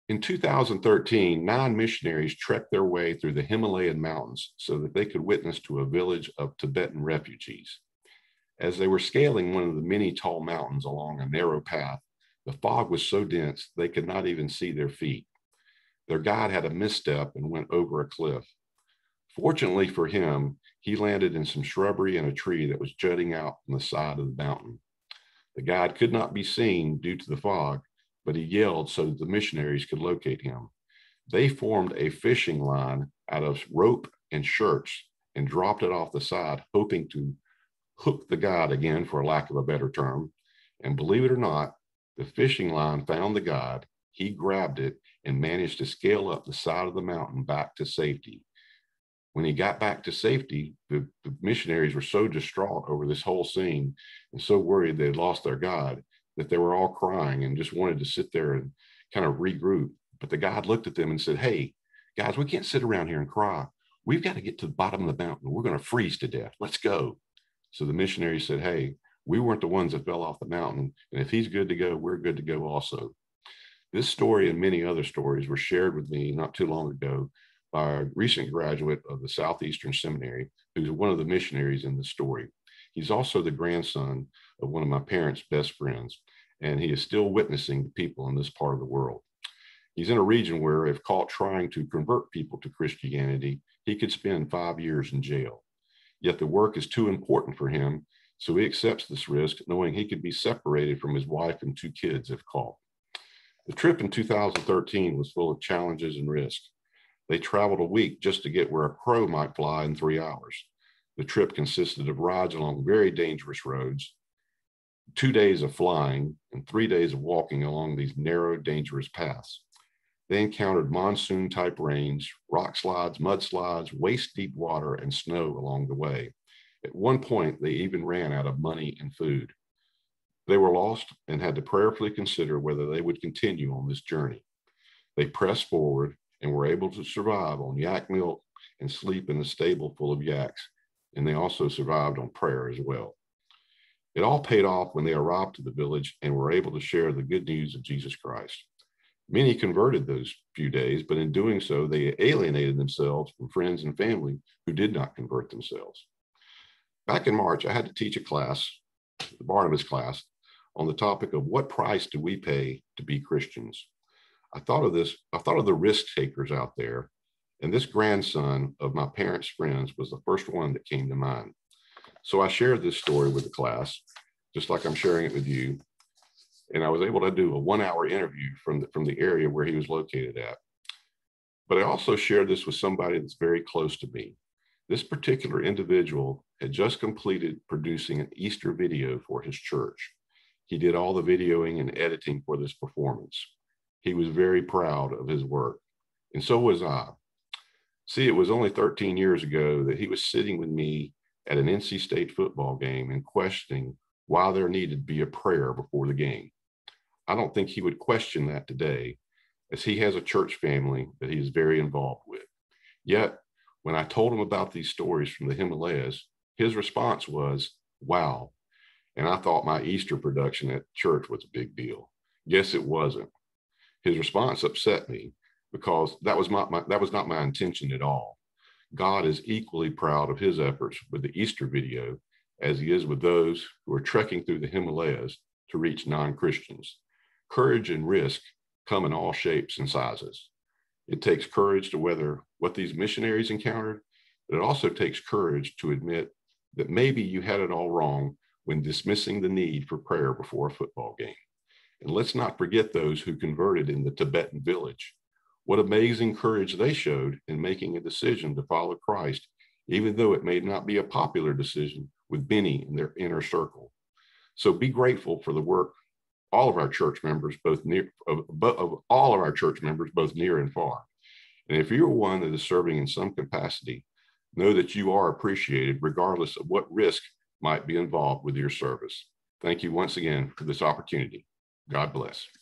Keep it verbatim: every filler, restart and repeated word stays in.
In two thousand thirteen, nine missionaries trekked their way through the Himalayan mountains so that they could witness to a village of Tibetan refugees. As they were scaling one of the many tall mountains along a narrow path, the fog was so dense they could not even see their feet. Their guide had a misstep and went over a cliff. Fortunately for him, he landed in some shrubbery and a tree that was jutting out from the side of the mountain. The guide could not be seen due to the fog, but he yelled so that the missionaries could locate him. They formed a fishing line out of rope and shirts and dropped it off the side, hoping to hook the guide again, for lack of a better term. And believe it or not, the fishing line found the guide. He grabbed it and managed to scale up the side of the mountain back to safety. When he got back to safety, the, the missionaries were so distraught over this whole scene and so worried they had lost their guide that they were all crying and just wanted to sit there and kind of regroup. But the guide looked at them and said, "Hey, guys, we can't sit around here and cry. We've got to get to the bottom of the mountain. We're going to freeze to death. Let's go." So the missionaries said, "Hey, we weren't the ones that fell off the mountain. And if he's good to go, we're good to go also." This story and many other stories were shared with me not too long ago by a recent graduate of the Southeastern Seminary, who's one of the missionaries in the story. He's also the grandson of one of my parents' best friends, and he is still witnessing to people in this part of the world. He's in a region where, if caught trying to convert people to Christianity, he could spend five years in jail. Yet the work is too important for him, so he accepts this risk, knowing he could be separated from his wife and two kids if caught. The trip in two thousand thirteen was full of challenges and risk. They traveled a week just to get where a crow might fly in three hours. The trip consisted of rides along very dangerous roads, two days of flying, and three days of walking along these narrow, dangerous paths. They encountered monsoon-type rains, rock slides, mudslides, waist-deep water, and snow along the way. At one point, they even ran out of money and food. They were lost and had to prayerfully consider whether they would continue on this journey. They pressed forward and were able to survive on yak milk and sleep in a stable full of yaks, and they also survived on prayer as well. It all paid off when they arrived to the village and were able to share the good news of Jesus Christ. Many converted those few days, but in doing so, they alienated themselves from friends and family who did not convert themselves. Back in March, I had to teach a class, the Barnabas class, on the topic of what price do we pay to be Christians. I thought of this, I thought of the risk takers out there, and this grandson of my parents' friends was the first one that came to mind. So I shared this story with the class, just like I'm sharing it with you. And I was able to do a one hour interview from the, from the area where he was located at. But I also shared this with somebody that's very close to me. This particular individual had just completed producing an Easter video for his church. He did all the videoing and editing for this performance. He was very proud of his work, and so was I. See, it was only thirteen years ago that he was sitting with me at an N C State football game and questioning why there needed to be a prayer before the game. I don't think he would question that today, as he has a church family that he is very involved with. Yet, when I told him about these stories from the Himalayas, his response was, "Wow." And I thought my Easter production at church was a big deal. Yes, it wasn't. His response upset me because that was not my, that was not my intention at all. God is equally proud of his efforts with the Easter video as he is with those who are trekking through the Himalayas to reach non-Christians. Courage and risk come in all shapes and sizes. It takes courage to weather what these missionaries encountered, but it also takes courage to admit that maybe you had it all wrong when dismissing the need for prayer before a football game. And let's not forget those who converted in the Tibetan village. What amazing courage they showed in making a decision to follow Christ, even though it may not be a popular decision with many in their inner circle. So be grateful for the work all of our church members, both near, of, of all of our church members, both near and far. And if you're one that is serving in some capacity, know that you are appreciated regardless of what risk might be involved with your service. Thank you once again for this opportunity. God bless.